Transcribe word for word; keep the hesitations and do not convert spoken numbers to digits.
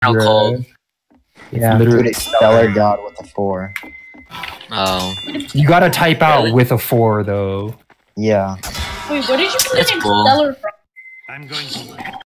How cold? Yeah. Dude, it's Stellar God with a four. Oh. You gotta type out Really? with a four though. Yeah. Wait, where did you get the That's name cool. Stellar from? I'm going to